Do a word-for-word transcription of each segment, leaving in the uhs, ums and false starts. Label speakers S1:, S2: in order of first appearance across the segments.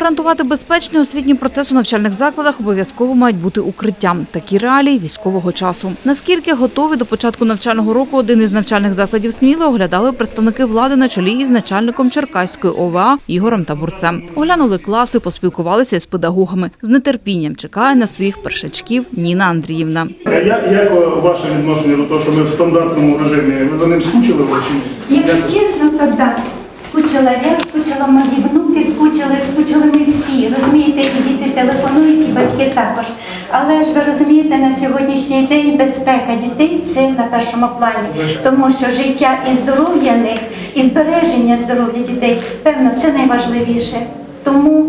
S1: гарантувати безпечний освітній процес у навчальних закладах, обов'язково мають бути укриття. Такі реалії військового часу. Наскільки готові до початку навчального року, один із навчальних закладів Сміли оглядали представники влади на чолі із начальником Черкаської О В А Ігорем Табурцем. Оглянули класи, поспілкувалися із педагогами. З нетерпінням чекає на своїх першачків Ніна Андріївна.
S2: Як, як ваше відношення до того, що ми в стандартному режимі? Ви за ним скучили? Чи?
S3: Якщо чесно, то так. Скучила я, скучила мої внуки, скучили, скучили ми всі. Розумієте, і діти телефонують, і батьки також. Але ж ви розумієте, на сьогоднішній день безпека дітей – це на першому плані. Тому що життя і здоров'я них, і збереження здоров'я дітей, певно, це найважливіше. Тому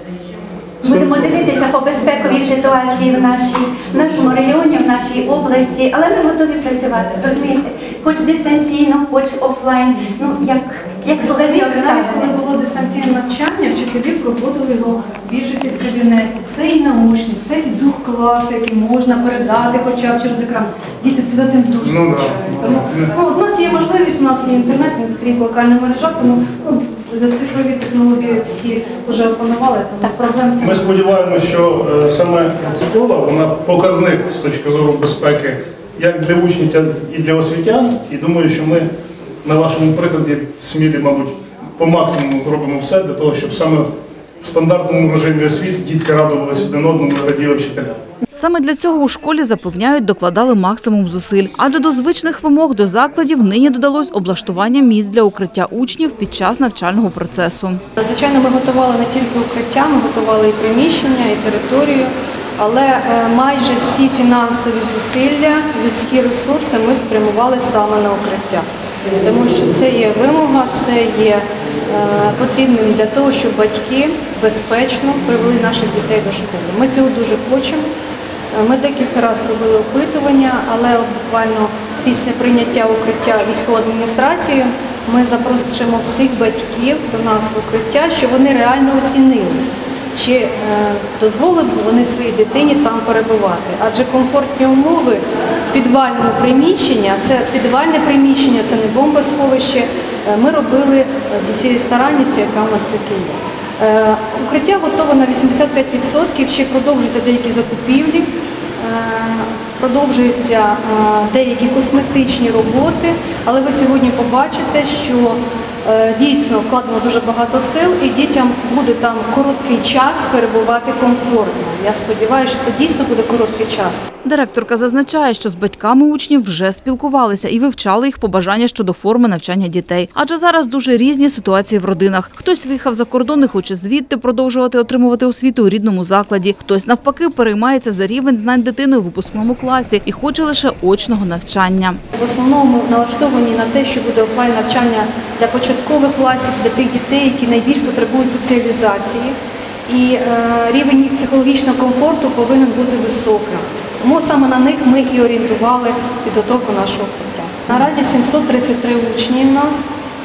S3: будемо дивитися по безпековій ситуації в, нашій, в нашому районі, в нашій області, але ми готові працювати, розумієте? Хоч дистанційно, хоч офлайн, ну як, як складні обставини.
S4: Коли було дистанційне навчання, вчителі проводили його в більшості з кабінетів. Це і наочність, це і дух класу, який можна передати хоча б через екран. Діти це за цим дуже
S2: ну,
S4: скучають. Тому ну, у нас є можливість, у нас є інтернет, він скрізь локальна мережа, тому ну, цифрові технології всі вже опанували, тому проблем цього.
S2: Ми сподіваємося, що е, саме школа, вона показник з точки зору безпеки як для учнів і для освітян. І думаю, що ми на вашому прикладі в Смілі, мабуть, по максимуму зробимо все для того, щоб саме в стандартному режимі освіти дітки радувалися один одному і раділи вчителям.
S1: Саме для цього у школі, запевняють, докладали максимум зусиль. Адже до звичних вимог до закладів нині додалось облаштування місць для укриття учнів під час навчального процесу.
S4: Звичайно, ми готували не тільки укриття, ми готували і приміщення, і територію, але майже всі фінансові зусилля, людські ресурси ми спрямували саме на укриття. Тому що це є вимога, це є потрібним для того, щоб батьки безпечно привели наших дітей до школи. Ми цього дуже хочемо. Ми декілька разів робили опитування, але буквально після прийняття укриття військовою адміністрацією ми запросимо всіх батьків до нас в укриття, щоб вони реально оцінили, чи е, дозволили б вони своїй дитині там перебувати. Адже комфортні умови підвального приміщення, це підвальне приміщення, це не бомбосховище, ми робили з усією старанністю, яка у нас таки є. Е, укриття готове на вісімдесят п'ять відсотків, ще продовжуються деякі закупівлі, е, продовжуються е, деякі косметичні роботи, але ви сьогодні побачите, що е, дійсно вкладено дуже багато сил і дітям буде там короткий час перебувати комфортно. Я сподіваюся, що це дійсно буде короткий час.
S1: Директорка зазначає, що з батьками учнів вже спілкувалися і вивчали їх побажання щодо форми навчання дітей. Адже зараз дуже різні ситуації в родинах. Хтось виїхав за кордон і хоче звідти продовжувати отримувати освіту у рідному закладі. Хтось навпаки переймається за рівень знань дитини у випускному класі і хоче лише очного навчання.
S4: В основному налаштовані на те, що буде офлайн навчання для початкових класів, для тих дітей, які найбільш потребують соціалізації. І е, рівень їх психологічного комфорту повинен бути високим. Тому саме на них ми і орієнтували підготовку нашого укриття. Наразі сімсот тридцять три учні в нас,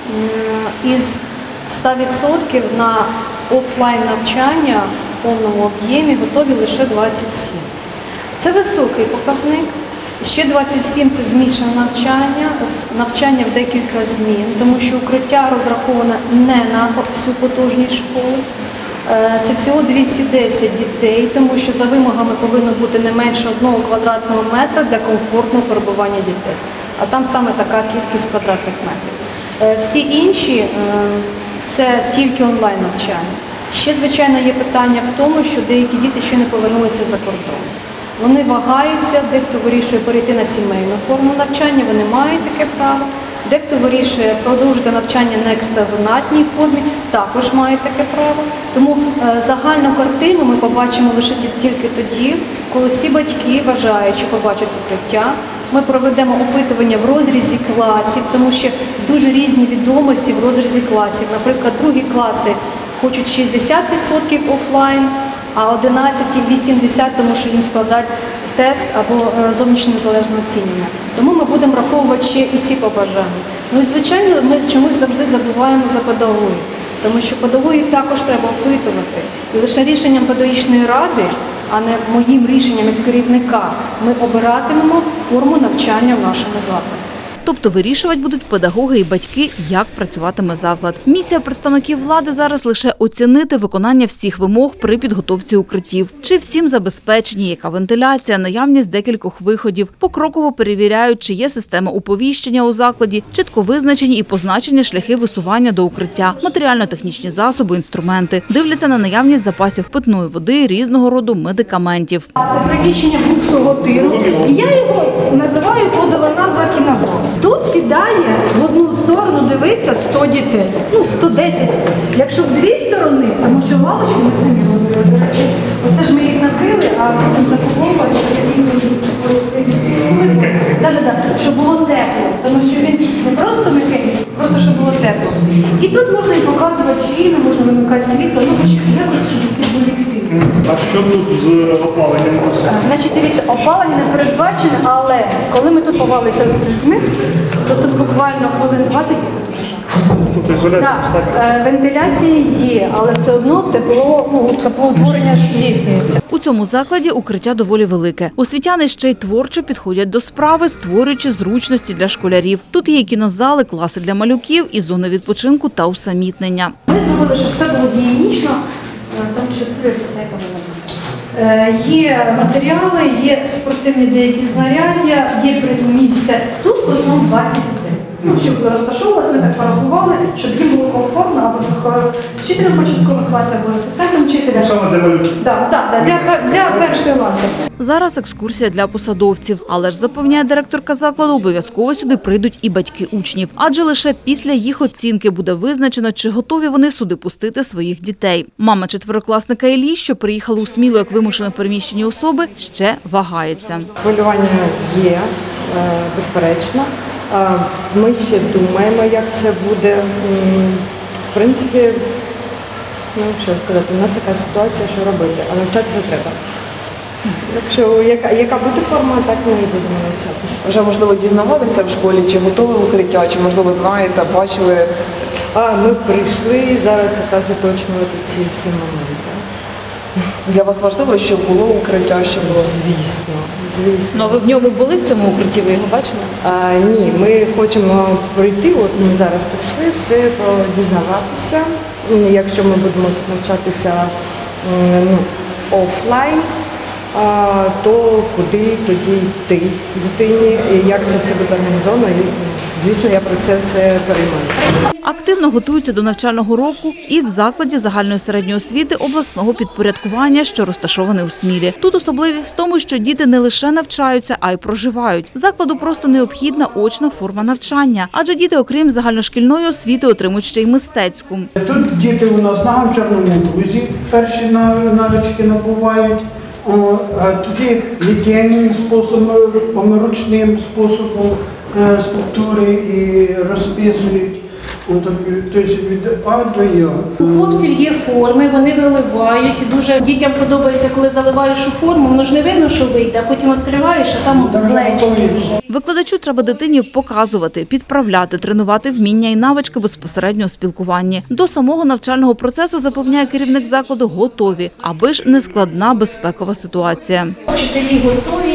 S4: із ста відсотків на офлайн навчання в повному об'ємі готові лише двадцять сім. Це високий показник. Ще двадцять сім – це змішане навчання, навчання в декілька змін, тому що укриття розраховане не на всю потужність школи. Це всього двісті десять дітей, тому що за вимогами повинно бути не менше одного квадратного метра для комфортного перебування дітей. А там саме така кількість квадратних метрів. Всі інші – це тільки онлайн навчання. Ще, звичайно, є питання в тому, що деякі діти ще не повернулися за кордон. Вони вагаються, дехто вирішує перейти на сімейну форму навчання, вони мають таке право. Дехто вирішує продовжити навчання на екстernатній формі, також мають таке право. Тому е, загальну картину ми побачимо лише тільки тоді, коли всі батьки, бажаючи, побачать укриття. Ми проведемо опитування в розрізі класів, тому що дуже різні відомості в розрізі класів. Наприклад, другі класи хочуть шістдесят відсотків офлайн, а одинадцяті – вісімдесят відсотків, тому що їм складають тест або зовнішнє незалежне оцінювання. Тому ми будемо враховувати ще і ці побажання. Ну і, звичайно, ми чомусь завжди забуваємо за педагогів, тому що педагогів також треба опитувати. І лише рішенням педагогічної ради, а не моїм рішенням як керівника, ми обиратимемо форму навчання в нашому закладі.
S1: Тобто вирішувати будуть педагоги і батьки, як працюватиме заклад. Місія представників влади зараз лише оцінити виконання всіх вимог при підготовці укриттів. Чи всім забезпечені, яка вентиляція, наявність декількох виходів. Покроково перевіряють, чи є система оповіщення у закладі, чітко визначені і позначені шляхи висування до укриття, матеріально-технічні засоби, інструменти. Дивляться на наявність запасів питної води, різного роду медикаментів.
S4: Це приміщення бувшого тиру. І я його називаю, подала назва кінозал. Тут сідає в одну сторону, дивиться сто дітей. Ну, сто десять. Якщо в дві сторони, тому що лавочки ми самі робили, до речі. Оце ж ми їх накрили, а закуповували, щоб було тепло. Тому що він не просто м'який, просто щоб було тепло. І тут можна і показувати фільми, можна вимикати світло, ну, хоч якось, щоб тут були діти.
S2: А що тут з опаленням?
S4: Значить, дивіться, опалення не передбачене, але коли ми тут ховалися з людьми, то тут буквально хвилин двадцять тут уже жах.
S2: Тут ізоляція
S4: Так,
S2: поставлена.
S4: е, вентиляція є, але все одно тепло, ну, теплоутворення ж здійснюється.
S1: У цьому закладі укриття доволі велике. Освітяни ще й творчо підходять до справи, створюючи зручності для школярів. Тут є і кінозали, класи для малюків, і зони відпочинку та усамітнення.
S4: Ми зробили, щоб все було гігієнічно, е, тому що це так повинно бути. Е, Є матеріали, є спортивні деякі знаряддя, є місце. Тут в основному двадцять людей. Ну, щоб розташовувалися, ми так порахували, щоб їм було комфортно або з вчителем початкових класів, або з асистентом вчителя.
S2: Саме для малюків.
S4: Да, да, да, для, для першої ланки.
S1: Зараз екскурсія для посадовців. Але ж, запевняє директорка закладу, обов'язково сюди прийдуть і батьки учнів. Адже лише після їх оцінки буде визначено, чи готові вони сюди пустити своїх дітей. Мама четверокласника Іллі, що приїхала у Смілу як вимушено переміщені особи, ще вагається.
S5: Хвилювання є, е, безперечно. Е, Ми ще думаємо, як це буде. М, В принципі, ну що сказати, у нас така ситуація, що робити, а навчатися треба. Так що, яка, яка буде форма, так ми і будемо навчатися.
S6: Вже, можливо, дізнавалися в школі, чи готове укриття, чи, можливо, знаєте, бачили.
S5: А ми прийшли зараз якраз уточнювати ці всі моменти.
S6: Для вас важливо, щоб було укриття, щоб було?
S5: Звісно, звісно.
S1: Ну, а ви в ньому були в цьому укритті? Ви його бачили?
S5: А, ні, ми хочемо пройти, от ми зараз прийшли, все дізнаватися. Якщо ми будемо тут навчатися м, ну, офлайн, а, то куди тоді йти дитині, і як це все буде організовано. І, звісно, я про це все переймаюся.
S1: Активно готуються до навчального року і в закладі загальної середньої освіти обласного підпорядкування, що розташований у Смілі. Тут особливість в тому, що діти не лише навчаються, а й проживають. Закладу просто необхідна очна форма навчання, адже діти, окрім загальношкільної освіти, отримують ще й мистецьку.
S7: Тут діти у нас на гончарному лузі перші навички набувають. О, а тоді літєнним способом, ручним способом е, скульптури і розписують. Тобто від А до Я.
S8: У хлопців є форми, вони виливають. Дуже дітям подобається, коли заливаєш у форму, воно ж не видно, що вийде, а потім відкриваєш, а там плечі вже.
S1: Викладачу треба дитині показувати, підправляти, тренувати вміння і навички безпосередньо у спілкуванні. До самого навчального процесу, запевняє керівник закладу, готові, аби ж не складна безпекова ситуація.
S8: Вчителі готові,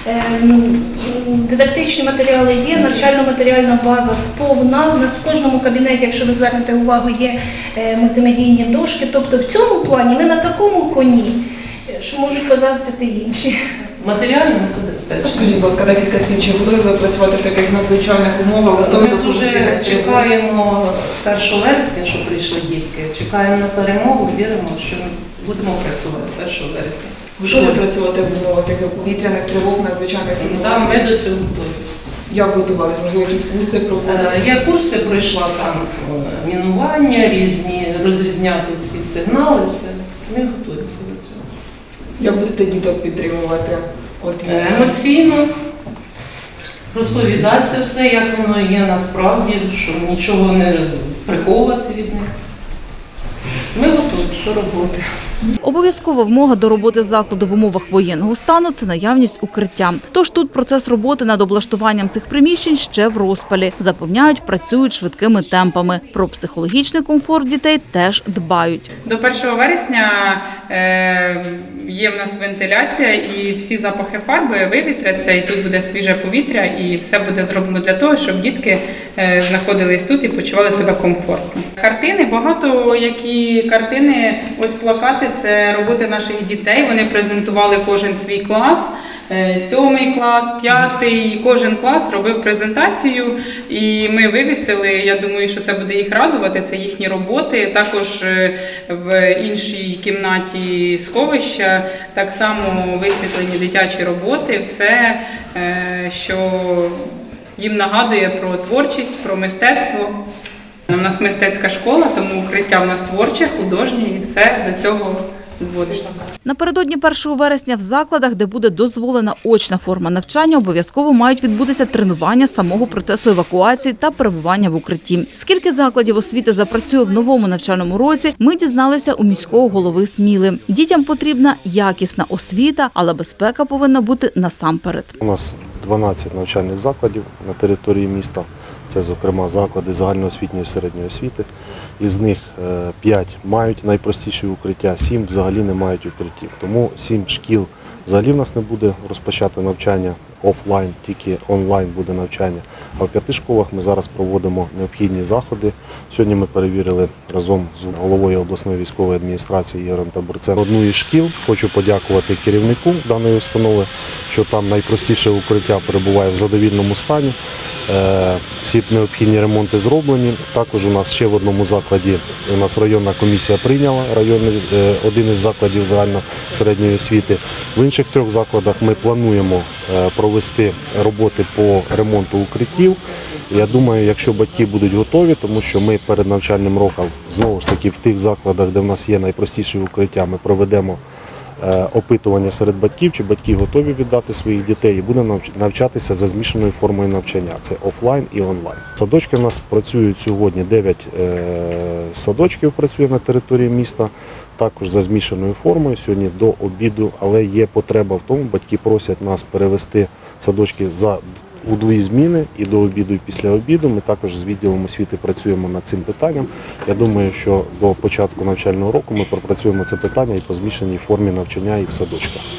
S8: ем, дидактичні матеріали є, навчально-матеріальна база сповна. У нас в кожному кабінеті, якщо ви звернете увагу, є е, мультимедійні дошки. Тобто в цьому плані ми на такому коні, що можуть позаздрити інші.
S9: Матеріально ми забезпечені.
S6: Скажіть, будь ласка, декілька слів, чи готові ви працювати в таких надзвичайних умовах? Готові
S9: Ми
S6: допомогти
S9: дуже
S6: дітям?
S9: чекаємо першого вересня, що прийшли дітки. Чекаємо на перемогу, віримо, що ми будемо працювати з першого вересня.
S6: Ви готові працювати в умовах таких повітряних тривог, надзвичайних
S9: Там ми
S6: ситуацій?
S9: до цього готові.
S6: Як готувалися? Можливо, якісь курси проходили?
S9: Е, Я курси пройшла там е, мінування, різні, розрізняти ці сигнали, все. Ми готуємося до цього.
S6: Як будете діток підтримувати? От,
S9: Е, Емоційно розповідати це все, як воно є насправді, щоб нічого не приховувати від них. Ми готові до роботи.
S1: Обов'язкова вимога до роботи закладу в умовах воєнного стану – це наявність укриття. Тож тут процес роботи над облаштуванням цих приміщень ще в розпалі. Запевняють, працюють швидкими темпами. Про психологічний комфорт дітей теж дбають.
S10: До першого вересня е, є в нас вентиляція і всі запахи фарби вивітряться, і тут буде свіже повітря, і все буде зроблено для того, щоб дітки е, знаходились тут і почували себе комфортно. Картини, багато які картини, ось плакати – це роботи наших дітей. Вони презентували кожен свій клас. Сьомий клас, п'ятий, кожен клас робив презентацію, і ми вивісили, я думаю, що це буде їх радувати, це їхні роботи. Також в іншій кімнаті сховища так само висвітлені дитячі роботи, все, що їм нагадує про творчість, про мистецтво. У нас мистецька школа, тому укриття в нас творче, художнє і все до цього зводиться.
S1: Напередодні першого вересня в закладах, де буде дозволена очна форма навчання, обов'язково мають відбутися тренування самого процесу евакуації та перебування в укритті. Скільки закладів освіти запрацює в новому навчальному році, ми дізналися у міського голови Сміли. Дітям потрібна якісна освіта, але безпека повинна бути насамперед.
S11: У нас дванадцять навчальних закладів на території міста. Це, зокрема, заклади загальноосвітньої середньої освіти. Із них п'ять мають найпростіші укриття, сім взагалі не мають укриттів. Тому сім шкіл взагалі в нас не буде розпочати навчання офлайн, тільки онлайн буде навчання. А в п'яти школах ми зараз проводимо необхідні заходи. Сьогодні ми перевірили разом з головою обласної військової адміністрації Ігорем Табурцем одну із шкіл. Хочу подякувати керівнику даної установи, що там найпростіше укриття перебуває в задовільному стані. Всі необхідні ремонти зроблені. Також у нас ще в одному закладі у нас районна комісія прийняла районний, один із закладів загально-середньої освіти. В інших трьох закладах ми плануємо провести роботи по ремонту укриттів. Я думаю, якщо батьки будуть готові, тому що ми перед навчальним роком, знову ж таки, в тих закладах, де в нас є найпростіші укриття, ми проведемо опитування серед батьків, чи батьки готові віддати своїх дітей, і будемо навчатися за змішаною формою навчання. Це офлайн і онлайн. Садочки у нас працюють сьогодні, дев'ять садочків працює на території міста, також за змішаною формою, сьогодні до обіду, але є потреба в тому, батьки просять нас перевести садочки за у дві зміни, і до обіду, і після обіду. Ми також з відділом освіти працюємо над цим питанням. Я думаю, що до початку навчального року ми пропрацюємо це питання і по змішаній формі навчання і в садочках.